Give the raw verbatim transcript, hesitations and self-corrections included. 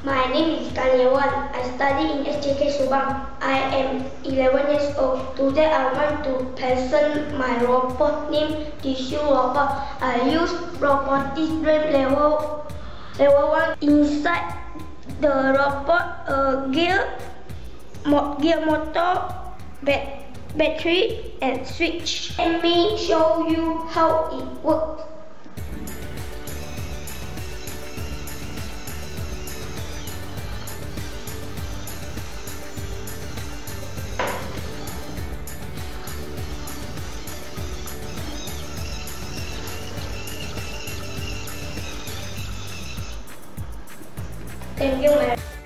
My name is Kanyewan. I study in S J K Subang. I am eleven years old. Today I want to present my robot named Tissue Robot. I use robotics brain level level one. Inside the robot, a gear, mo gear motor, bat battery, and switch. Let me show you how it works. Thank you, Mary.